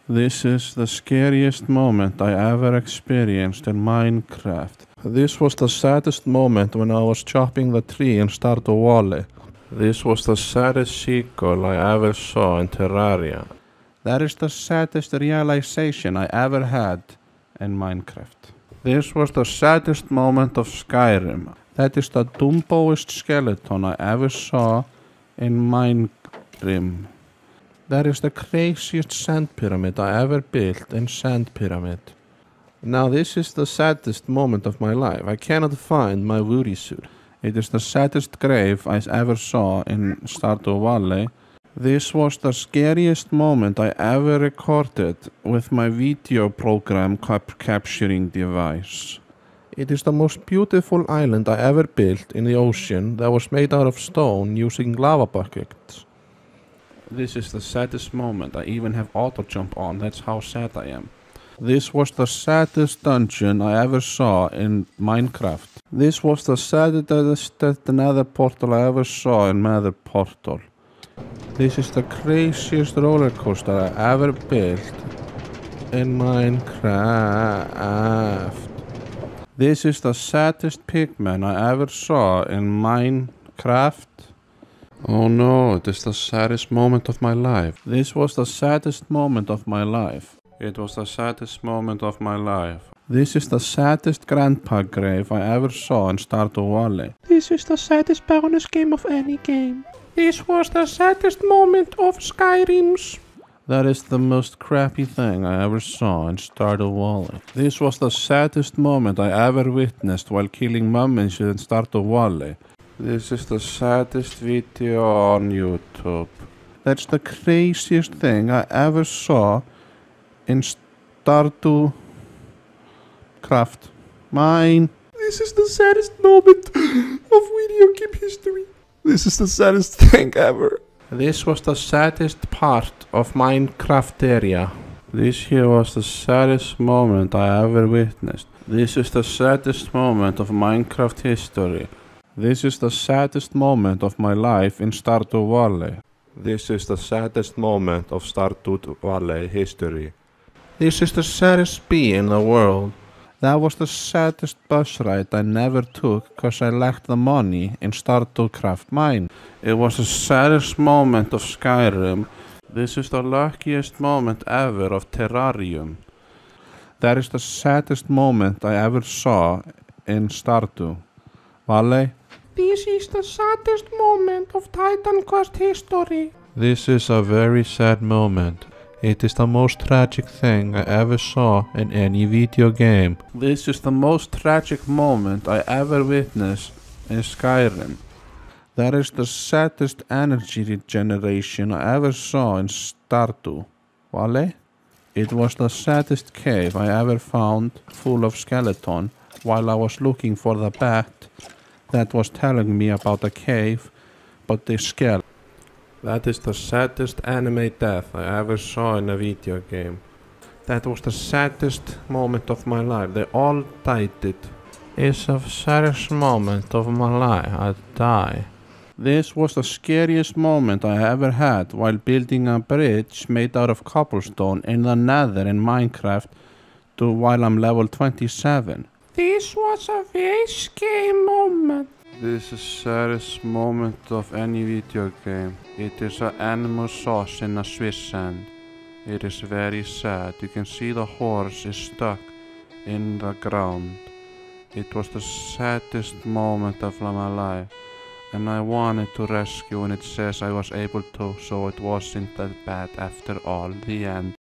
This is the scariest moment I ever experienced in Minecraft. This was the saddest moment when I was chopping the tree in Stardew Valley. This was the saddest seagull I ever saw in Terraria. That is the saddest realization I ever had in Minecraft. This was the saddest moment of Skyrim. That is the dumboest skeleton I ever saw in Minecraft. That is the craziest sand pyramid I ever built in Sand Pyramid. Now this is the saddest moment of my life. I cannot find my woody suit. It is the saddest grave I ever saw in Stardew Valley. This was the scariest moment I ever recorded with my video program capturing device. It is the most beautiful island I ever built in the ocean that was made out of stone using lava buckets. This is the saddest moment. I even have auto jump on. That's how sad I am. This was the saddest dungeon I ever saw in Minecraft. This was the saddest nether portal I ever saw in Nether Portal. This is the craziest roller coaster I ever built in Minecraft. This is the saddest pigman I ever saw in Minecraft. Oh no, it is the saddest moment of my life. This was the saddest moment of my life. It was the saddest moment of my life. This is the saddest grandpa grave I ever saw in Stardew Valley. This is the saddest bonus game of any game. This was the saddest moment of Skyrim's. That is the most crappy thing I ever saw in Stardew Valley. This was the saddest moment I ever witnessed while killing mummies in Stardew Valley. This is the saddest video on YouTube. That's the craziest thing I ever saw in Stardew Craft. Mine. This is the saddest moment of video game history. This is the saddest thing ever. This was the saddest part of Minecraft area. This here was the saddest moment I ever witnessed. This is the saddest moment of Minecraft history. This is the saddest moment of my life in Stardew Valley. This is the saddest moment of Stardew Valley history. This is the saddest bee in the world. That was the saddest bus ride I never took cause I lacked the money in Stardew Craft Mine. It was the saddest moment of Skyrim. This is the luckiest moment ever of Terrarium. That is the saddest moment I ever saw in Stardew Valley. This is the saddest moment of Titan Quest history. This is a very sad moment. It is the most tragic thing I ever saw in any video game. This is the most tragic moment I ever witnessed in Skyrim. That is the saddest energy regeneration I ever saw in Stardew Valley. It was the saddest cave I ever found full of skeleton while I was looking for the bat that was telling me about a cave, but they skeleton. That is the saddest anime death I ever saw in a video game. That was the saddest moment of my life. They all died. It's the saddest moment of my life. I die. This was the scariest moment I ever had while building a bridge made out of cobblestone in the nether in Minecraft while I'm level 27. This was a very scary moment. This is the saddest moment of any video game. It is an animal sauce in a Swiss sand. It is very sad. You can see the horse is stuck in the ground. It was the saddest moment of my life. And I wanted to rescue and it says I was able to, so it wasn't that bad after all. The end.